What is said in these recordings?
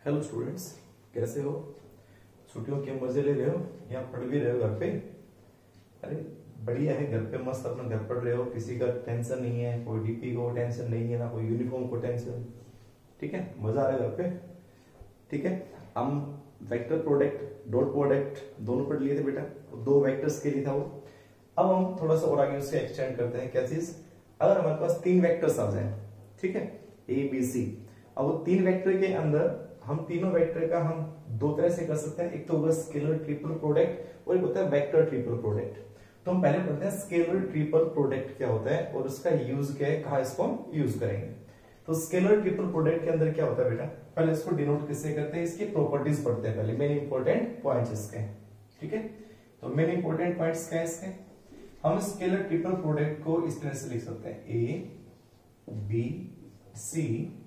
Hello students, कैसे हो? छुट्टियों के मजे ले रहे हो या पढ़ भी रहे हो घर पे? अरे बढ़िया है, घर पे मस्त अपना घर पढ़ रहे हो, किसी का टेंशन नहीं है, कोई डीपी को टेंशन नहीं है, ना कोई यूनिफॉर्म को टेंशन। ठीक है, मजा आ रहा है घर पे। ठीक है, हम वेक्टर प्रोडक्ट डॉट प्रोडक्ट दोनों पढ़ लिए थे बेटा, दो वेक्टर्स के लिए था वो। अब हम थोड़ा सा और आगे उससे एक्सटेंड करते हैं। क्या चीज? अगर हमारे पास तीन वेक्टर्स आ जाए, ठीक है, ए बी सी, अब वो तीन वेक्टर के अंदर हम तीनों वेक्टर का हम दो तरह से कर सकते हैं। एक तो होगा स्केलर ट्रिपल प्रोडक्ट और एक होता है वेक्टर ट्रिपल प्रोडक्ट। तो हम पहले पढ़ते हैं स्केलर ट्रिपल प्रोडक्ट क्या होता है और उसका यूज क्या है, कहाँ इसको हम यूज करेंगे। तो स्केलर ट्रिपल प्रोडक्ट के अंदर क्या होता है बेटा, पहले इसको डिनोट किससे करते हैं, इसकी प्रॉपर्टीज पढ़ते हैं पहले, मेन इंपॉर्टेंट पॉइंट्स इसके। ठीक है, तो मेन इंपॉर्टेंट पॉइंट्स क्या है इसके? हम स्केलर ट्रिपल प्रोडक्ट को इस तरह से लिख सकते हैं, ए बी सी,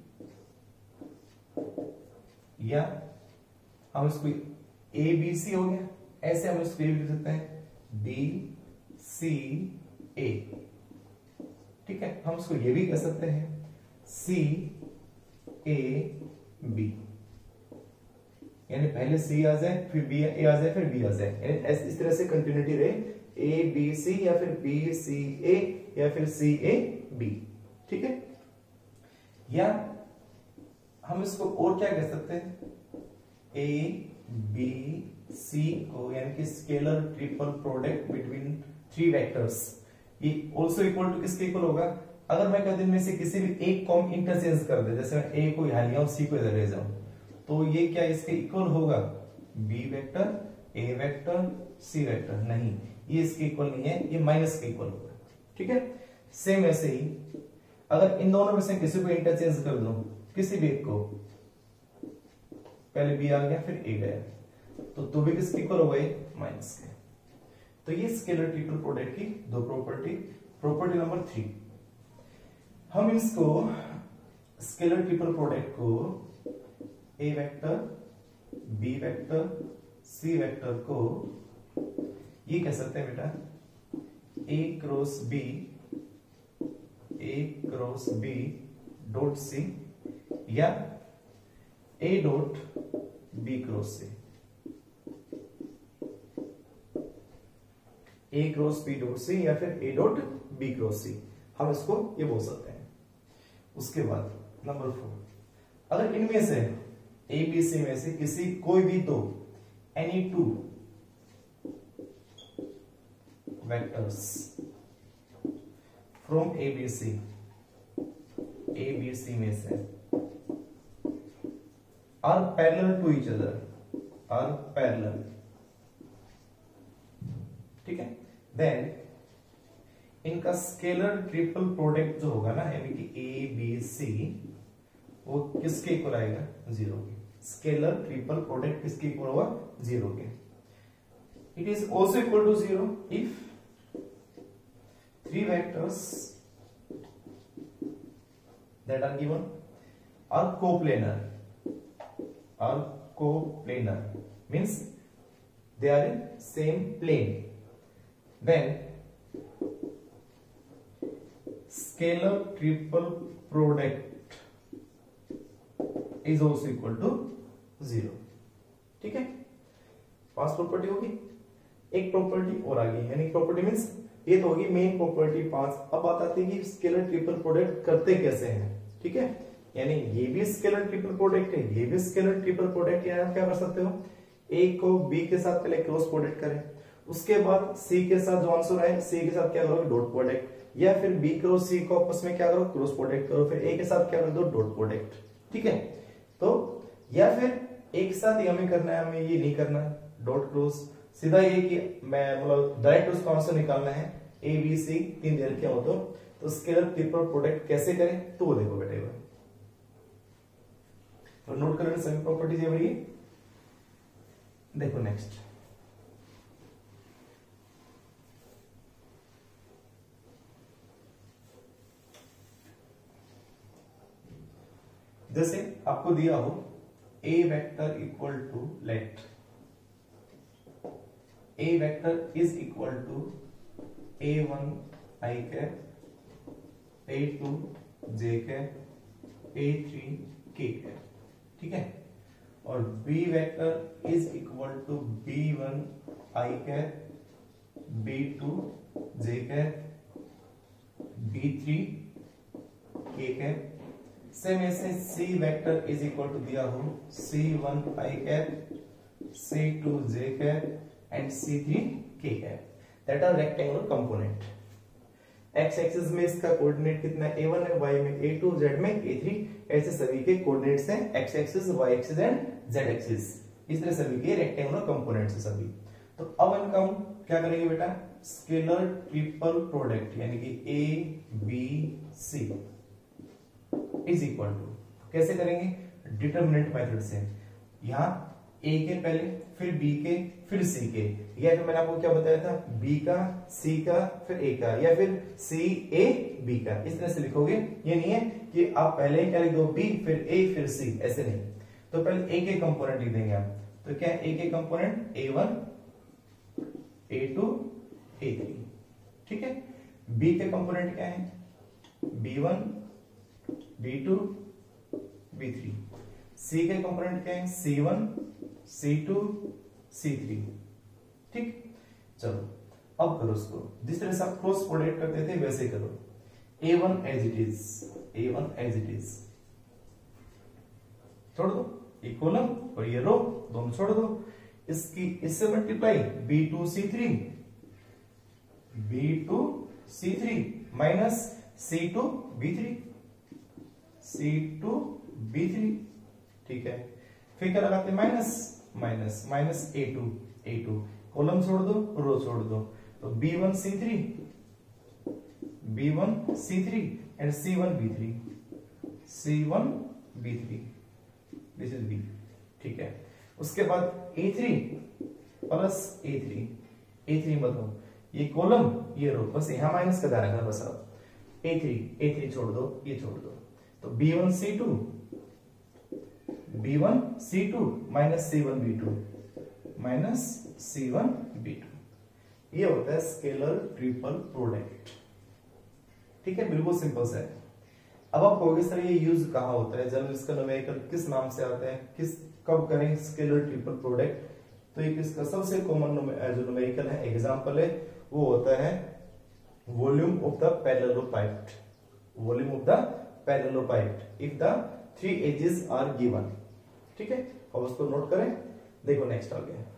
या हम इसको ए बी सी हो गया, ऐसे हम इसको लिख सकते हैं बी सी ए। ठीक है, हम इसको ये भी कह सकते हैं सी ए बी, यानी पहले सी आ जाए फिर बी ए आ जाए फिर बी आ जाए, यानी इस तरह से कंटिन्यूटी रहे, ए बी सी या फिर बी सी ए या फिर सी ए बी। ठीक है, या हम इसको और क्या कह सकते हैं, ए बी सी को, यानी कि scalar triple product between three vectors, ये ऑल्सो इक्वल टू किसके इक्वल होगा? अगर मैं कहते में से किसी भी एक को हम इंटरचेंज कर दे, जैसे मैं ए को यहाँ लिया हूं, सी को इधर ले जाऊं, तो ये क्या इसके इक्वल होगा? B vector A vector C vector? नहीं, ये इसके इक्वल नहीं है, ये माइनस के इक्वल होगा। ठीक है, सेम ऐसे ही अगर इन दोनों में से किसी को इंटरचेंज कर दूं, किसी भी एक को, पहले बी आ गया फिर ए गया, तो भी किसके इक्वल हो गए? माइनस के। तो ये स्केलर ट्रिपल प्रोडक्ट की दो प्रॉपर्टी। प्रॉपर्टी नंबर 3, हम इसको स्केलर ट्रिपल प्रोडक्ट को A vector B vector C vector को ये कह सकते हैं बेटा A cross B dot C, या A dot B cross C, A cross B dot C या फिर A dot B cross C, हम इसको ये बोल सकते हैं। उसके बाद नंबर 4, अगर इनमें से ए बी सी में से किसी कोई भी दो any two vectors from A B C में से are parallel to each other, are parallel, ठीक है, देन इनका स्केलर ट्रिपल प्रोडक्ट जो होगा ना, यानी कि ए बी सी, वो किसके इक्वल आएगा? 0 के। स्केलर ट्रिपल प्रोडक्ट किसके इक्वल होगा? 0 के। It is also equal to 0 if three vectors that are given are coplanar, means they are in same plane, then scalar triple product is also equal to 0। ठीक है, पांच property होगी, एक property और आ गई, यानी प्रॉपर्टी मीन्स ये तो होगी मेन प्रॉपर्टी 5। अब बात आती है कि स्केलर ट्रिपल प्रोडक्ट करते कैसे हैं। ठीक है, यानी ये भी स्केलर ट्रिपल प्रोडक्ट है, ये भी स्केलर ट्रिपल प्रोडक्ट है। आप क्या कर सकते हो, ए को बी के साथ पहले क्रॉस प्रोडक्ट करें, उसके बाद सी के साथ जो आंसर आए सी के साथ क्या करोगे? डॉट प्रोडक्ट, या फिर बी क्रॉस सी को आपस में क्या करो? क्रॉस प्रोडक्ट करो, फिर ए के साथ क्या कर दो? Dot product. ठीक है, तो या फिर एक साथ ही हमें करना है, हमें ये नहीं करना है डॉट क्रॉस, सीधा ये कि मैं मतलब डायरेक्ट उसका आंसर निकालना है, ए बी सी तीन दे रखे हो तो स्केलर ट्रिपल प्रोडक्ट कैसे करें, तो वो देखो बेटे, तो नोट कर लेना सभी प्रॉपर्टीज है बड़ी। देखो नेक्स्ट, जैसे आपको दिया हो A vector equal to, let A vector is equal to A1 I cap, A2 J cap, A3 K cap. ठीक है, और b vector is equal to b1 i cap b2 j cap b3 k cap. Same ऐसे c vector is equal to दिया हो c1 i cap c2 j cap and c3 k cap. That are rectangular component. x axis में इसका coordinate कितना a1 है, y में a2, z में a3, ऐसे सभी के कोऑर्डिनेट्स हैं x axis, y axis and z axis. इस तरह सभी के रेक्टेंगुलर कंपोनेंट्स हैं सभी। तो अब इनका हम क्या करेंगे बेटा, स्केलर ट्रिपल प्रोडक्ट यानी कि a b c is equal to, कैसे करेंगे, डिटरमिनेंट मेथड से। यहां a के पहले, फिर b के, फिर c के, या फिर मैंने आपको क्या बताया था, b का, c का, फिर a का, या फिर c a b का, इस तरह से लिखोगे। ये नहीं है कि आप पहले क्या लिख दो b फिर a फिर c, ऐसे नहीं। तो पहले a के कंपोनेंट लिख देंगे आप। तो क्या है a के कंपोनेंट, a1 a2 a3, ठीक है। b के कंपोनेंट क्या है, b1 b2 b3। c के कंपोनेंट क्या है, c1 c2 c3, ठीक। चलो अब करो इसको, जिस तरह से आप क्रॉस प्रोडक्ट करते थे वैसे करो। a1 as it is, a1 as it is छोड़ दो, ये कॉलम और ये रो दोनों छोड़ दो। इससे multiply b2 c3 minus c2 b3, ठीक है। फिर क्या लगाते हैं, माइनस a2, कॉलम छोड़ दो, रो छोड़ दो। तो b1 c3 and c1 b3, this is b, ठीक है। उसके बाद a3 प्लस a3 मतलब ये कॉलम ये रो, बस यहां माइनस का रखा बस। अब a3 छोड़ दो, ये छोड़ दो। तो b1 c2 minus c1 b2, ये होता है स्केलर ट्रिपल प्रोडक्ट, ठीक है। बिल्कुल सिंपल सा है। अब आप कहोगे सर ये यूज कहां होता है, जब इसका न्यूमेरिकल किस नाम से आता है, कब करें स्केलर ट्रिपल प्रोडक्ट। तो एक इसका सबसे कॉमन जो न्यूमेरिकल है, एग्जांपल है, वो होता है volume of the parallelopiped if the 3 edges are given, ठीक है। अब उसको नोट करें, देखो नेक्स्ट आ गया।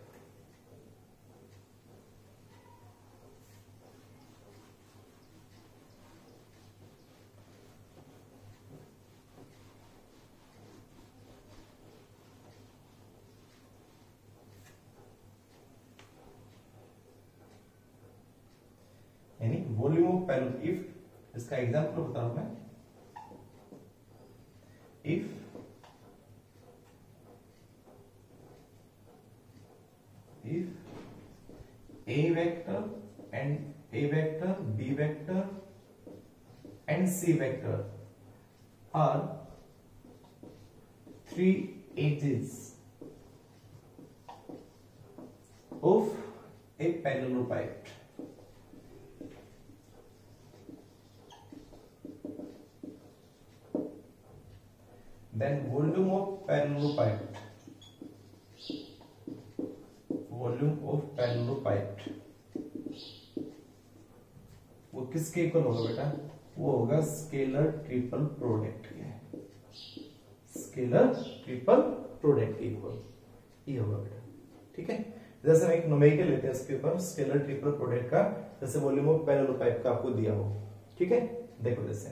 यानी वॉल्यूम ऑफ पैरेलल, इफ इसका एग्जांपल बता रहा हूं मैं, if a vector b vector and c vector are 3 edges of a parallelepiped, then volume of parallelepiped वो किसके इक्वल होगा बेटा, वो होगा स्केलर ट्रिपल प्रोडक्ट के, स्केलर ट्रिपल प्रोडक्ट इक्वल, ये होगा बेटा, ठीक है। जैसे हम एक न्यूमेरिकल लेते हैं इसके ऊपर स्केलर ट्रिपल प्रोडक्ट का, जैसे वॉल्यूम ऑफ पैरेललोपाइड का आपको दिया हो, ठीक है। देखो जैसे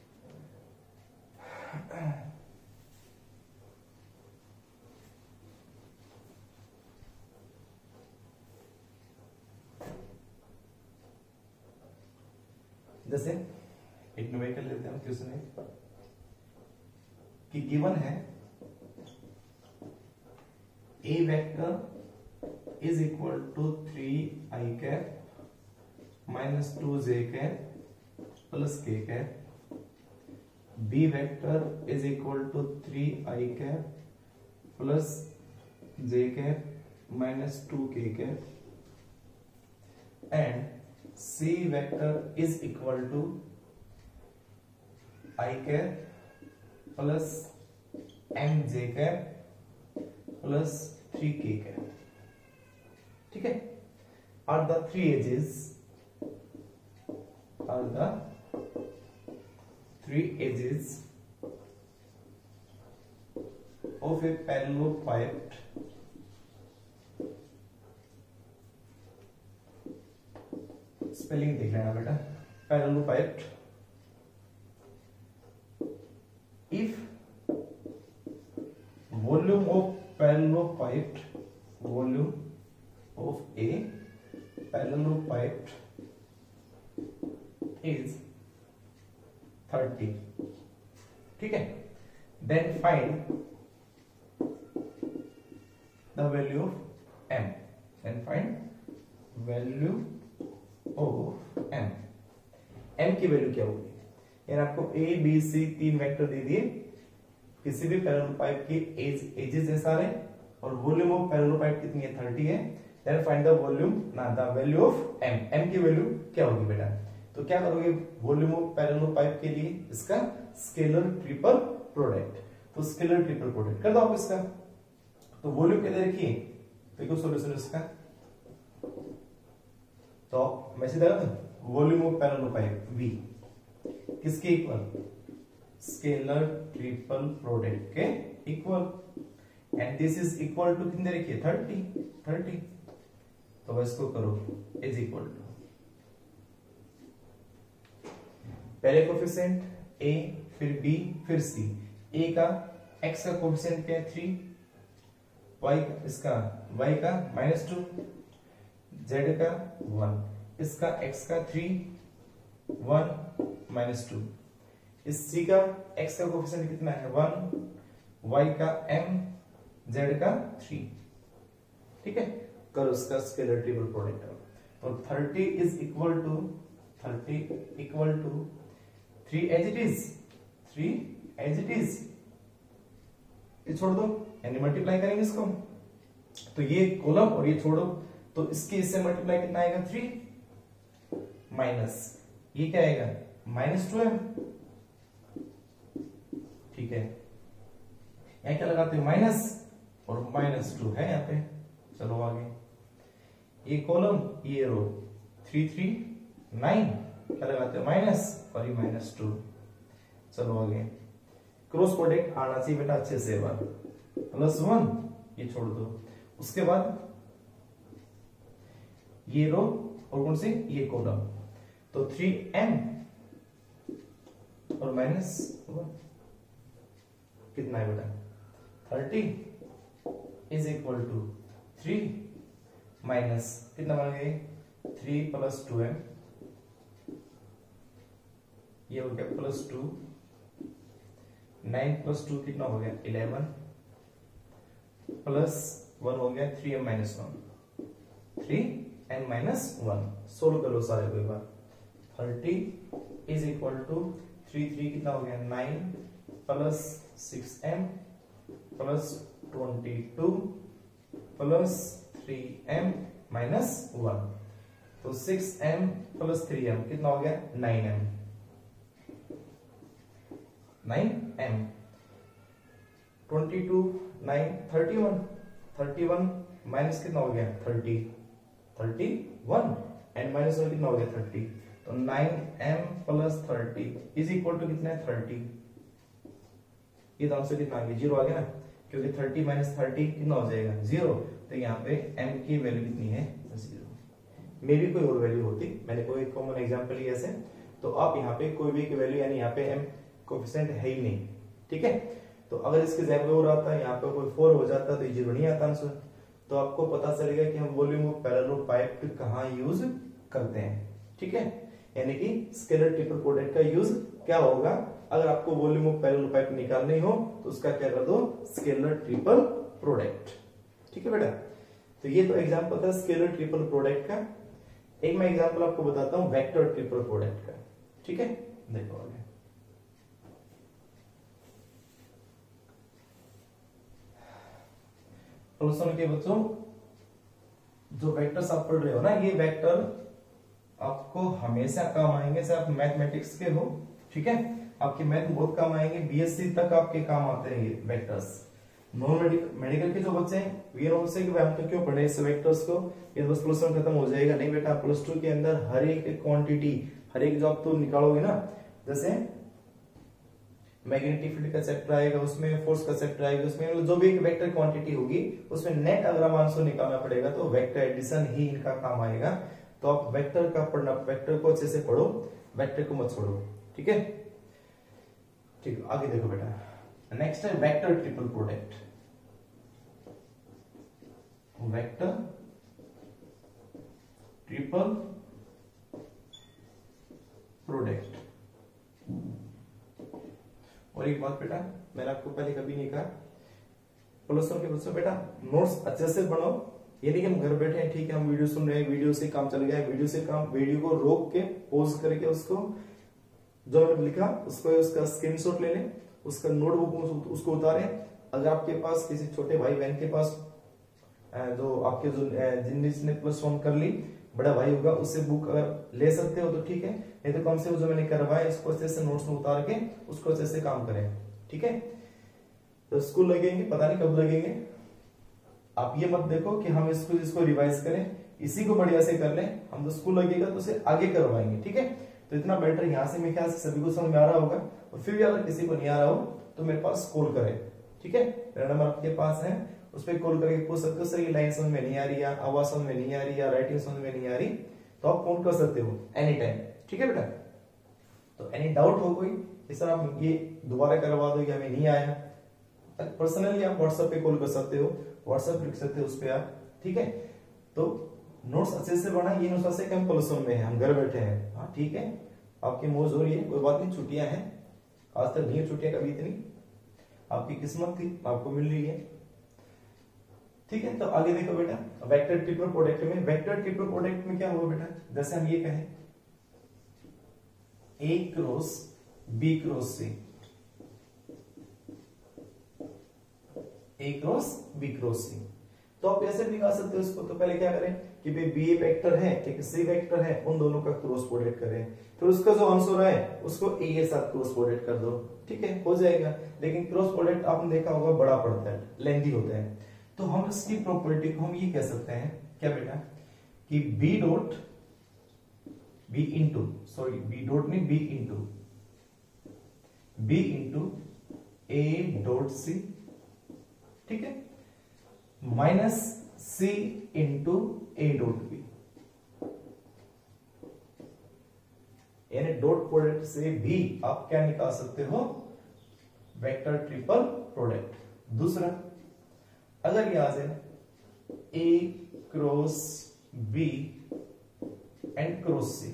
एक न्यूमेरिकल लेते हैं क्वेश्चन में कि गिवन है a vector is equal to 3i cap minus 2j cap plus k cap, b vector is equal to 3i cap plus j cap minus 2k cap, and c vector is equal to i cap plus mj cap plus 3k cap, ठीक है। Are the three edges of a parallelopiped spelling देख लेना बेटा, parallelopiped if volume of parallelopiped is 30, ठीक है। then find the value of m, m की value क्या होगी, यानी आपको a b c तीन वेक्टर दे दिए, किसी भी पैरेलल पाइप की एजेस है सारे, और वॉल्यूम ऑफ पैरेलल पाइप कितनी है 30 है। देन फाइंड द वॉल्यूम ना द वैल्यू ऑफ m की वैल्यू क्या होगी बेटा, तो क्या करोगे वॉल्यूम ऑफ पैरेलल पाइप के लिए इसका स्केलर ट्रिपल प्रोडक्ट, तो स्केलर ट्रिपल प्रोडक्ट कर दो आप इसका। तो वॉल्यूम कितने रखिए, देखो सॉल्यूशन इसका, तो मैं सीधा volume of parallel pipe V किसके इक्वल, स्केलर ट्रिपल प्रोडक्ट के इक्वल, and this is equal to कितने रखिए 30, तो इसको करो इज इक्वल टू पहले कोफिशिएंट a फिर b फिर c, a का x का कोफिशिएंट क्या है 3, y का -2, z का 1, इसका x का 3 1 -2, इस c का x का कोफिशिएंट कितना है 1, y का m, z का 3, ठीक है। करो इसका स्केलर ट्रिपल प्रोडक्ट, तो 30 is equal to 3 as it is, ये छोड़ दो यानी मल्टीप्लाई करेंगे इसको, तो ये कॉलम और ये छोड़ो, तो इसके इससे मल्टीप्लाई कितना आएगा 3 माइनस ये क्या आएगा -2m, ठीक है। यहां क्या लगाते हो माइनस और -2 है यहाँ पे, चलो आगे, ये कॉलम ये रो 3 3 9, क्या लगाते हो माइनस और ये -2, चलो आगे, क्रॉस प्रोडक्ट आना चाहिए बेटा अच्छे से, +1 ये छोड़ दो, उसके बाद ये रो और कौन सी ये कॉलम, तो 3m और -1 कितना है बेटा 30 इज इक्वल टू 3 माइनस कितना बन गया 3 + 2m, ये हो गया +2, 9 + 2 कितना हो गया 11, +1 हो गया 3m - 1, 3m - 1, सोल्व कर लो सारे को एक बार, 30 इज इक्वल टू 3 कितना हो गया 9 + 6m + 22 + 3m - 1, तो 6m + 3m कितना हो गया 9m, 22 9 31 माइनस कितना हो गया 31 एंड -1 कितना हो गया 30, तो 9m + 30 इज इक्वल टू कितना है 30, ये तो आंसर कितना आ गया 0 आ गया ना, क्योंकि 30 - 30 कितना हो जाएगा 0, तो यहाँ पे m की वैल्यू कितनी है 0। मे भी कोई और वैल्यू होती, मैंने कोई कॉमन एग्जांपल लिया ऐसे, तो आप यहाँ पे कोई भी की वैल्यू, यानी यहाँ पे m कोएफिशिएंट है ही नहीं, ठीक है। तो अगर इसके जगह और आता है यहाँ पे कोई 4 हो जाता तो ये 0 नहीं आता आंसर, तो आपको पता चलेगा कि हम वॉल्यूम ऑफ पैरेलल पाइप कहाँ यूज करते हैं, ठीक है। यानी कि स्केलर ट्रिपल प्रोडक्ट का यूज क्या होगा, अगर आपको वॉल्यूम ऑफ पैरेलल पाइप निकालनी हो तो उसका क्या कर दो स्केलर ट्रिपल प्रोडक्ट, ठीक है बेटा। तो ये तो एग्जांपल था स्केलर ट्रिपल प्रोडक्ट का। एक मैं एग्जांपल आपको बताता हूं वेक्टर ट्रिपल प्रोडक्ट का, ठीक है। देखो आगे, तो सुन के बच्चों, जो वेक्टर्स आप पढ़ रहे हो ना, ये वेक्टर आपको हमेशा काम आएंगे, चाहे आप मैथमेटिक्स के हो, ठीक है। आपके मैथ बहुत काम आएंगे, बीएससी तक आपके काम आते हैं ये वेक्टर्स। नॉन मेडिकल के जो बच्चे हैं ये नोट से कि भाई हम तो क्यों पढ़े इस वेक्टर्स को, ये बस प्लस वन खत्म हो जाएगा। नहीं बेटा, प्लस टू के अंदर हर एक क्वांटिटी, हर एक जो आप तो निकालोगे ना, जैसे मैग्नेटिक फील्ड का चैप्टर आएगा उसमें, फोर्स का चैप्टर आएगा उसमें, मतलब जो भी एक वेक्टर क्वांटिटी होगी उसमें नेट अगर हम आंसर निकालना पड़ेगा तो वेक्टर एडिशन ही इनका काम आएगा। तो आप वेक्टर का पढ़ना, वेक्टर को अच्छे से पढ़ो, वेक्टर को मत छोड़ो, ठीक है। ठीक, आगे देखो बेटा, नेक्स्ट है vector triple product. Vector triple product. और एक बात बेटा, मैंने आपको पहले कभी नहीं कहा, प्लस वन के बच्चों बेटा नोट्स अच्छे से बनाओ। ये नहीं कि हम घर बैठे हैं, ठीक है, हम वीडियो सुन रहे हैं, वीडियो से काम चल गया है, वीडियो से काम, वीडियो को रोक के पॉज करके उसको जो मैंने लिखा उसको, उसका स्क्रीनशॉट ले लें, उसका नोटबुक उसको उतारें। अगर आपके पास किसी छोटे भाई बहन के पास जो आपके जो जिनने प्लस वन कर ली, बड़ा भाई होगा, उससे बुक अगर ले सकते हो तो ठीक है, नहीं तो कम से कम जो मैंने करवाया इसको अच्छे से नोट्स में उतार के उसको अच्छे से काम करें, ठीक है। तो स्कूल लगेंगे, पता नहीं कब लगेंगे, आप ये मत देखो कि हम इसको रिवाइज करें, इसी को बढ़िया से कर लें, हम तो स्कूल लगेगा तो उसे आगे करवाएंगे, ठीक है। तो इतना बेटर यहाँ से मेरे ख्याल से सभी को समझ में आ रहा होगा। और फिर भी अगर किसी को नहीं आ रहा हो तो मेरे पास कॉल करें, ठीक है, मेरा नंबर आपके पास है, उस पर कॉल करके पूछ सकते हो सर ये लाइन समझ में नहीं आ रही, या आवाज समझ में नहीं आ रही, या राइटिंग समझ में नहीं आ रही, तो आप फोन कर सकते हो एनी टाइम, ठीक है बेटा। तो एनी डाउट हो कोई कि सर आप ये दोबारा करवा दो या हमें नहीं आया, पर्सनली आप व्हाट्सएप पे कॉल कर सकते हो, व्हाट्सएप लिख सकते हो उस पे आप, ठीक है। तो नोट्स अच्छे से बना, ये नोट्स से कम प्लस वन में है, हम घर बैठे हैं, हाँ ठीक है, आपकी मौज हो रही है, कोई बात नहीं, छुट्टियां हैं, आज तक नहीं छुट्टियां कभी इतनी, आपकी किस्मत थी, आपको मिल रही है, ठीक है। तो आगे देखो बेटा, वेक्टर ट्रिपल प्रोडक्ट में, वेक्टर ट्रिपल प्रोडक्ट में क्या हुआ बेटा, जैसे हम ये कहें A cross B cross C, A cross B cross C, तो आप ऐसे भी निकाल सकते हो इसको। तो पहले क्या करें कि भाई बी ए वेक्टर है, एक सी वेक्टर है, उन दोनों का क्रॉस प्रोडक्ट करें, फिर उसका जो आंसर है उसको ए के साथ क्रॉस प्रोडक्ट कर दो, ठीक है, हो जाएगा। लेकिन क्रॉस प्रोडक्ट आपने देखा होगा बड़ा पड़ता है, लेंथी होता है, तो हम इसकी प्रॉपर्टी को हम ये कह सकते हैं क्या बेटा कि B dot B into, sorry B dot नहीं, B into A dot C, ठीक है, minus C into A dot B, यानी डॉट प्रोडक्ट से भी आप क्या निकाल सकते हो, वेक्टर ट्रिपल प्रोडक्ट। दूसरा, अगर ये आ जाए A cross B and cross C,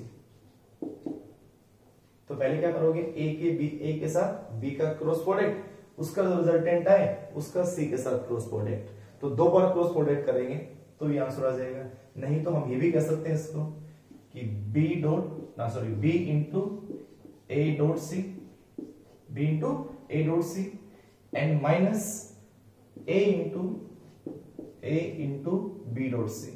तो पहले क्या करोगे, ए के साथ बी का क्रॉस प्रोडक्ट, उसका जो रिजल्टेंट आए उसका सी के साथ क्रॉस प्रोडक्ट, तो दो बार क्रॉस प्रोडक्ट करेंगे तो ये आंसर आ जाएगा। नहीं तो हम ये भी कह सकते हैं इसको कि B into A dot C, B into A dot C and minus A into B dot C,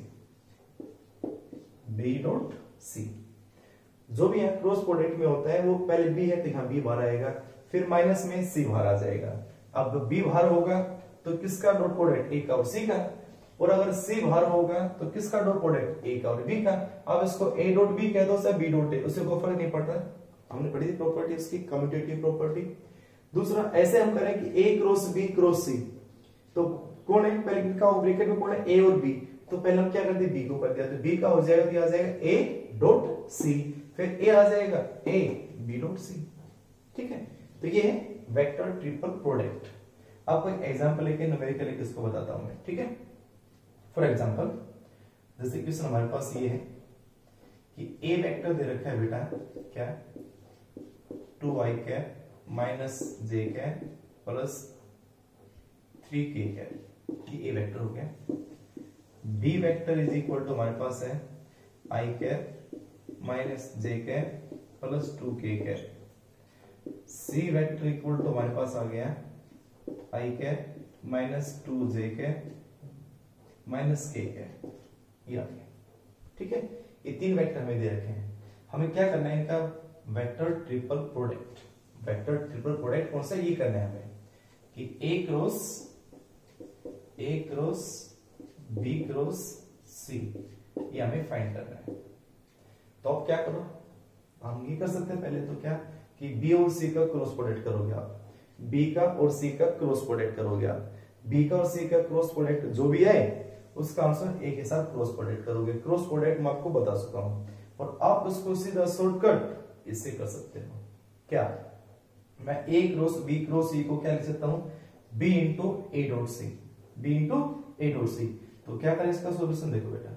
B dot C, जो भी यहाँ क्रॉस प्रोडक्ट में होता है वो पहले बी है तो यहाँ बी बाहर आएगा, फिर माइनस में सी बाहर आ जाएगा। अब बी बाहर होगा तो किसका डॉट प्रोडक्ट, ए का और सी का, और अगर सी बाहर होगा तो किसका डॉट प्रोडक्ट, ए का और बी का। अब इसको ए डॉट बी कह दो, बी डॉट ए, उससे कोई फर्क नहीं पड़ता, हमने पढ़ी थी प्रॉपर्टी इसकी, कम्यूटेटिव प्रॉपर्टी। दूसरा, ऐसे हम करें कि A cross B cross C, तो कौन है पहले इनका ब्रैकेट में कौन है, ए और बी, तो पहले हम क्या करते, बी को कर दिया, तो बी का हो जाएगा, तो आ जाएगा ए डॉट सी, फिर ए आ जाएगा ए बी डॉट सी, ठीक है। तो ये है वेक्टर ट्रिपल प्रोडक्ट। आपको एक एग्जांपल लेके न्यूमेरिकल इसको बताता हूं मैं, ठीक है। फॉर एग्जांपल, जैसे क्वेश्चन हमारे पास ये है कि ए वेक्टर दे रखा है बेटा क्या, 2i cap minus J cap plus 3k cap, ये ए वेक्टर हो गया। B vector is equal to हमारे पास है i cap minus J cap plus 2k cap. C vector equal to हमारे पास आ गया i cap minus 2j cap minus k cap, ये आ गया, ठीक है। ये तीन वेक्टर हमें दे रखे हैं, हमें क्या करना है, इनका vector triple product. Vector triple product कौन सा, ये करना है हमें कि a cross A cross B cross C, ये हमें फाइंड करना है। तो अब क्या करो, हम ये कर सकते हैं पहले तो क्या कि बी और सी का क्रॉस प्रोडक्ट करोगे आप, बी का और सी का क्रॉस प्रोडक्ट करोगे आप, बी का और सी का क्रॉस प्रोडक्ट जो भी आए उसका आंसर ए के साथ क्रॉस प्रोडक्ट करोगे। क्रॉस प्रोडक्ट मैं आपको बता चुका हूं और आप उसको सीधा शॉर्टकट इससे कर सकते हो। क्या, मैं A cross B cross C को क्या लिख सकता हूं, B into A dot C, B into A dot C. तो क्या करें इसका सॉल्यूशन, देखो बेटा,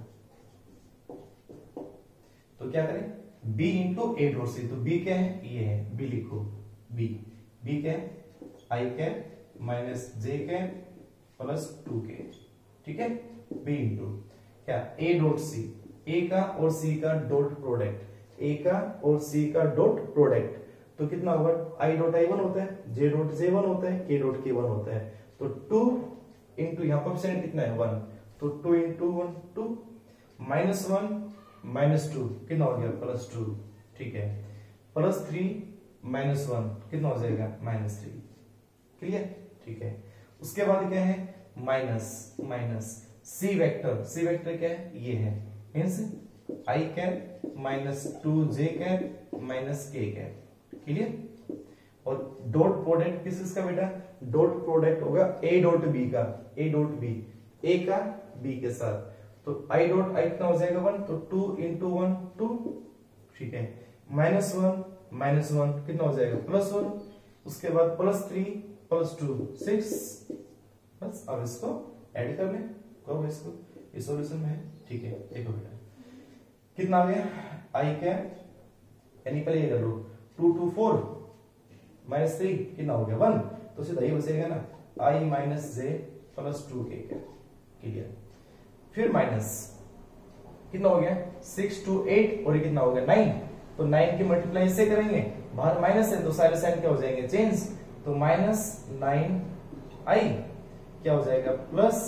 तो क्या करें, b into A dot C. तो b क्या है, ये है, b लिखो, b क्या है, i cap minus j cap plus 2k, ठीक है, b इंटू क्या, a डॉट सी, a का और c का डॉट प्रोडक्ट, a का और c का डॉट प्रोडक्ट, तो कितना होगा, i डॉट i1 होता है, j डॉट j1 होता है, k डॉट k1 होता है। तो 2 इंटू यहाँ पर परसेंट कितना है 1, तो 2 इंटू 1 2 माइनस 1 माइनस 2 कितना हो गया प्लस 2, ठीक है, प्लस 3 माइनस 1 कितना हो जाएगा माइनस 3, क्लियर, ठीक है। उसके बाद क्या है, minus minus C vector, C vector क्या है, ये है, means I cap minus 2j cap minus k cap, clear. और डॉट प्रोडक्ट किस का बेटा, डॉट प्रोडक्ट होगा a डॉट b का, a डॉट b, a का b के साथ, तो i डॉट i कितना हो जाएगा 1, तो 2 इंटू 1 2, ठीक है, माइनस 1 कितना हो जाएगा प्लस 1, उसके बाद प्लस 3 प्लस 2 6, बस अब इसको ऐड कर लें, करो इसको, ये सॉल्यूशन में है, ठीक है। देखो बेटा कितना आ गया, i कैप यानी पहले ये कर लो 2 2 4 माइनस 3 कितना हो गया 1, तो सीधा ये बचेगा ना i minus j plus 2k cap, clear. फिर माइनस कितना हो गया 6 2 8 और ये कितना हो गया 9, तो 9 की मल्टीप्लाई इससे करेंगे, बाहर माइनस है तो सारे साइन क्या हो जाएंगे चेंज, तो माइनस 9i क्या हो जाएगा प्लस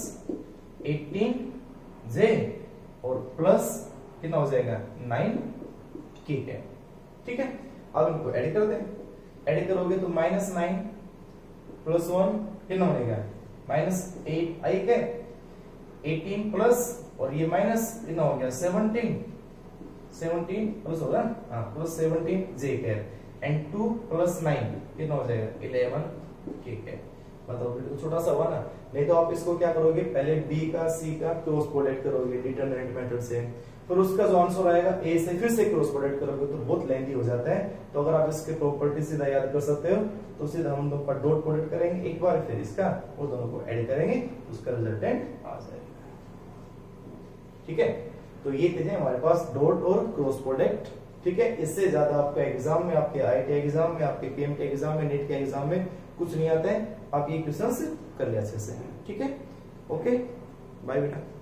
18j और प्लस कितना हो जाएगा 9k है, ठीक है। अब इनको ऐड कर दें, ऐड करोगे तो माइनस 9 प्लस 1 कितना हो जाएगा माइनस 8i के 18 प्लस और ये माइनस कितना हो गया 17 प्लस होगा, हाँ plus 17j cap and 2 plus 9 कितना हो जाएगा 11k कैप। बताओ तो छोटा सा हुआ ना, नहीं तो आप इसको क्या करोगे, पहले b का c का क्रॉस प्रोडक्ट करोगे डिटरमिनेंट मेथड से, फिर उसका जो आंसर आएगा a से फिर से क्रॉस प्रोडक्ट करोगे तो बहुत लेंथी हो जाता है। तो अगर आप इसके प्रॉपर्टी सीधा याद कर सकते हो तो सीधा हम दोनों का डॉट प्रोडक्ट करेंगे एक बार, फिर इसका और दोनों को ऐड करेंगे, उसका रिजल्टेंट आ जाएगा, ठीक है। तो ये थे हमारे पास डॉट और क्रॉस प्रोडक्ट, ठीक है। इससे ज्यादा आपका एग्जाम में, आपके आईटी एग्जाम में, आपके पीएम के एग्जाम में, नेट के एग्जाम में कुछ नहीं आता है, आप ये क्वेश्चंस कर ले अच्छे से, ठीक है। ओके बाय बेटा।